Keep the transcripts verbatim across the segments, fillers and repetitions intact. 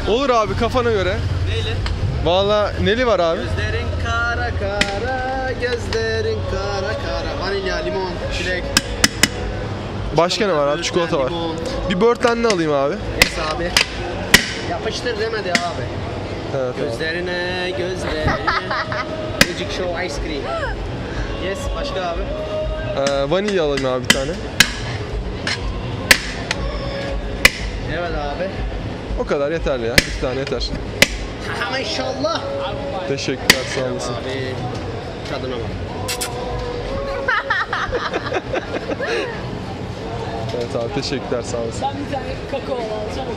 Olur abi, kafana göre. Neyle? Valla neli var abi? Gözlerin kara kara, gözlerin kara kara. Vanilya, limon, çilek. Başka ne var abi? Çikolata var. Limon. Bir Birdland'ni alayım abi. Neyse abi. Yapıştır demedi abi. Evet abi. Gözlerine, gözlerine. Magic Show Ice Cream. Yes, başka abi. Ee, vanilya alayım abi bir tane. Evet abi. O kadar yeterli ya. İki tane yeter. Ama inşallah. Teşekkürler, sağ olasın. Abi tadına bak. Evet abi, teşekkürler, sağ olasın. Ben bir tane kakao alacağım.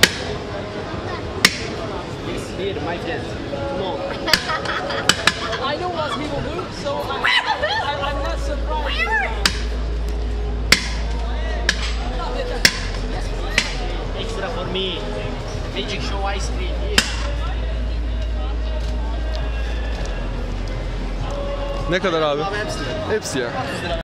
Yes, here my friend. Come on. I know what he will do, so I, I, I'm not surprised. Extra for me. Magic Show Ice Cream. Here. Ne kadar abi? Abi hepsini. Hepsi ya.